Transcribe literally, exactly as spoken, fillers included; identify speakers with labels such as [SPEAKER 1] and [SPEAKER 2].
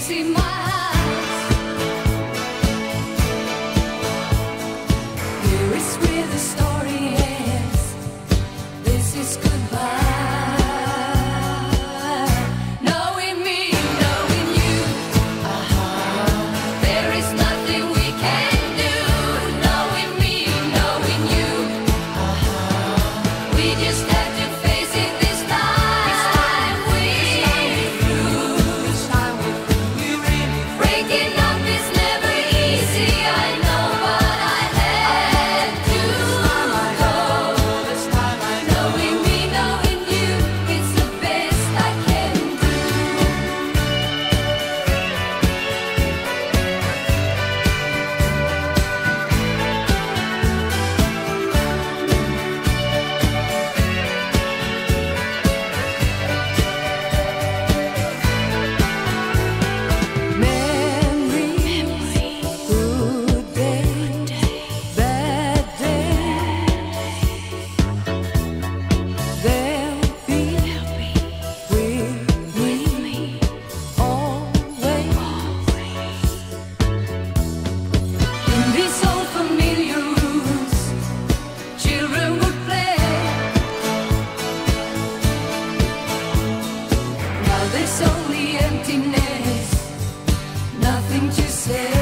[SPEAKER 1] see my eyes. Here is where the story ends. This is goodbye. Knowing me, knowing you, uh-huh. There is nothing we can do. Knowing me, knowing you, uh-huh. We just have to face it this time. This time we through. This time we through. We really breaking up is never easy. I know, but I had to go. This time I know. Knowing me, knowing you, it's the best I can do. Memories, good day, bad day. They'll be with me always. In these old familiar rooms, children would play. Now there's only emptiness, nothing to say.